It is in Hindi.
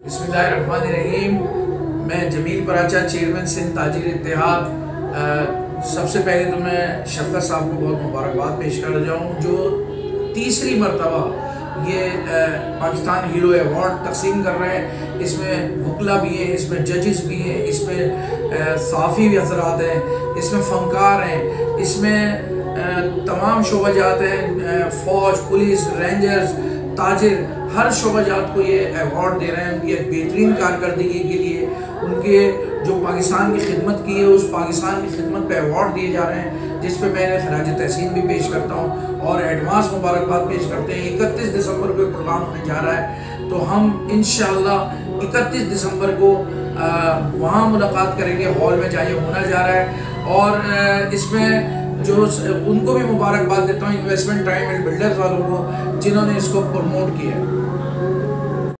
बिस्मिल्लाहिर्रहमानिर्रहीम। मैं जमील पराचा, चेयरमैन सिंध ताजिर इत्तेहाद। सबसे पहले तो मैं शफ़क़त साहब को बहुत मुबारकबाद पेश कर जाऊँ जो तीसरी मरतबा ये पाकिस्तान हीरो अवार्ड तकसीम कर रहे हैं। इसमें वकला भी हैं, इसमें जजेस भी हैं, इसमें साफ़ी भी हजरात हैं, इसमें फ़नकार हैं, इसमें तमाम शोबाजात हैं, फ़ौज, पुलिस, रेंजर्स, ताजिर, हर शोबाजात को ये अवार्ड दे रहे हैं उनकी एक बेहतरीन कारकर्दगी के लिए। उनके जो पाकिस्तान की खिदमत की है उस पाकिस्तान की खिदमत पे अवार्ड दिए जा रहे हैं, जिस पे मैंने खराज तहसीन भी पेश करता हूँ और एडवांस मुबारकबाद पेश करते हैं। 31 दिसंबर को प्रोग्राम होने जा रहा है, तो हम इंशाअल्लाह 31 दिसंबर को वहाँ मुलाकात करेंगे, हॉल में जहाँ होना जा रहा है। और इसमें जो उनको भी मुबारकबाद देता हूँ, इन्वेस्टमेंट टाइम एंड बिल्डर्स वालों को, जिन्होंने इसको प्रमोट किया।